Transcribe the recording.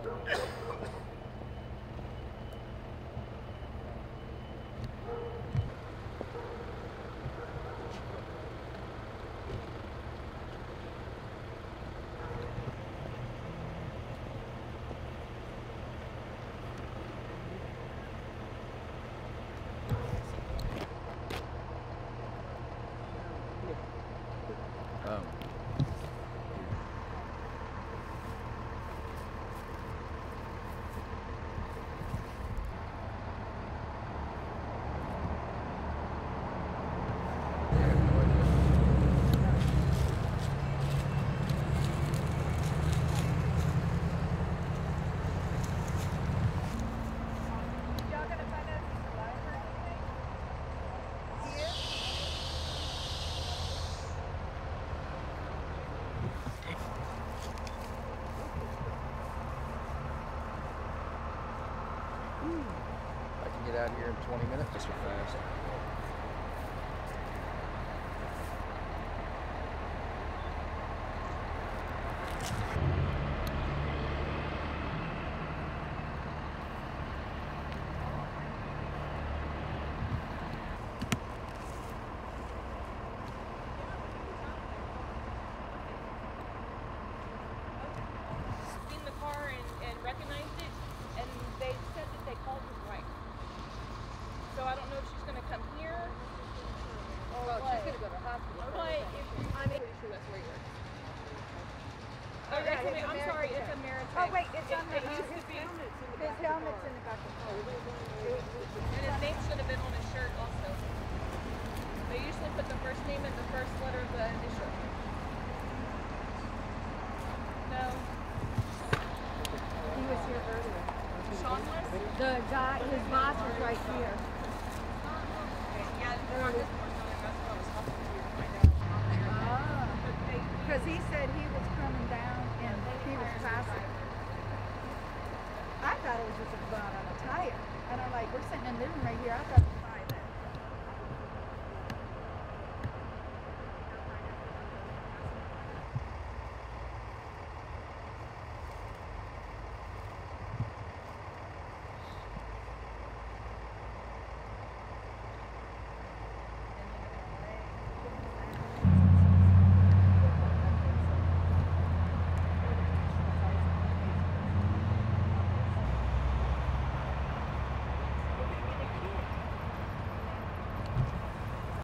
Out here in 20 minutes, just so fast. Seen the car and recognized it, and they said that they called his wife. So I don't know if she's going to come here or Well, what. she's going to go to the hospital. But if I'm pretty sure that's where he works. oh, I'm sorry, it's American. Oh wait, it's on It used to be. his helmet's in the back of the car. And his name should have been on his shirt also. They usually put the first name and the first letter of the initial. No. He was here earlier. Sean was? The guy, his boss was right here. Yeah, they're on this portion, and that's what I was talking to you to find out. Because he said he was coming down and he was passing. I thought it was just a bun on a tire. And I'm like, we're sitting in the living right here. I thought